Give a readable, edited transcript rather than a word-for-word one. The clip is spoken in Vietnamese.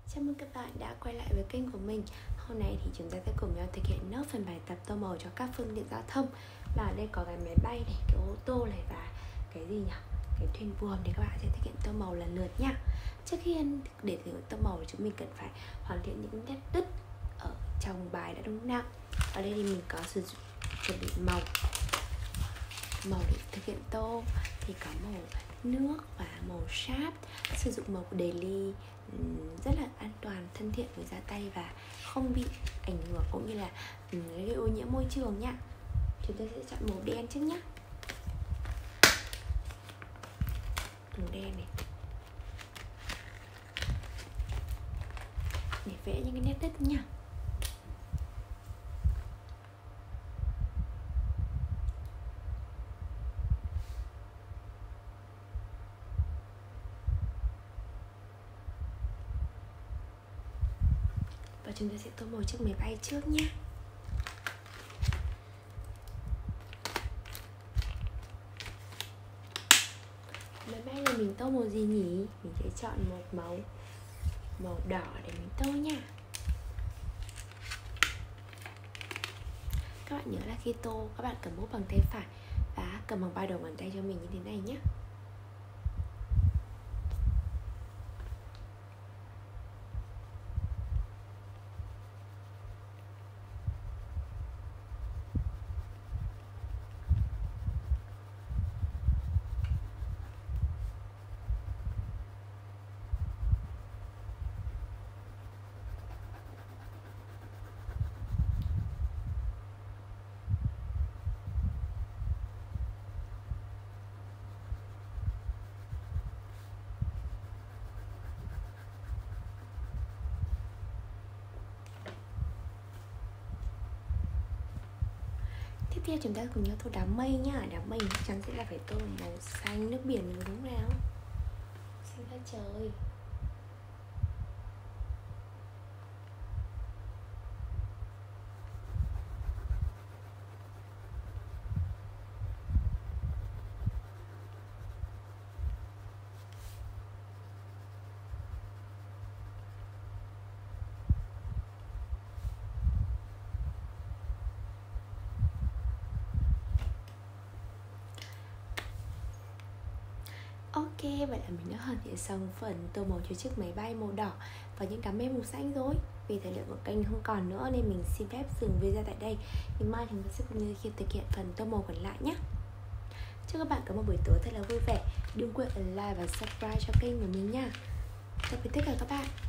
Chào mừng các bạn đã quay lại với kênh của mình. Hôm nay thì chúng ta sẽ cùng nhau thực hiện nốt phần bài tập tô màu cho các phương tiện giao thông. Và ở đây có cái máy bay này, cái ô tô này và cái gì nhỉ? Cái thuyền buồm, thì các bạn sẽ thực hiện tô màu lần lượt nha. Trước khi để thực hiện tô màu thì chúng mình cần phải hoàn thiện những nét đứt ở trong bài đã, đúng không nào? Ở đây thì mình có sử dụng chuẩn bị màu để thực hiện tô thì có màu nước và màu sáp. Sử dụng màu của đề ly rất là an toàn, thân thiện với da tay và không bị ảnh hưởng cũng như là gây ô nhiễm môi trường nhá. Chúng ta sẽ chọn màu đen trước nhá. Màu đen này để vẽ những cái nét đứt nha. Và chúng ta sẽ tô màu chiếc máy bay trước nhé. Máy bay này mình tô màu gì nhỉ? Mình sẽ chọn một màu đỏ để mình tô nha. Các bạn nhớ là khi tô các bạn cầm bút bằng tay phải và cầm bằng ba đầu ngón tay cho mình như thế này nhé. Tiếp theo chúng ta cùng nhau tô đám mây nhá. Đám mây chắc chắn sẽ là phải tô màu xanh nước biển, đúng không nào? Xanh da trời. Ok, vậy là mình đã hoàn thiện xong phần tô màu cho chiếc máy bay màu đỏ và những đám mây màu xanh rồi. Vì thời lượng của kênh không còn nữa nên mình xin phép dừng video tại đây. Nhưng mai chúng ta sẽ cùng nhau thực hiện phần tô màu còn lại nhé. Chúc các bạn có một buổi tối thật là vui vẻ. Đừng quên like và subscribe cho kênh của mình nha. Tạm biệt tất cả các bạn.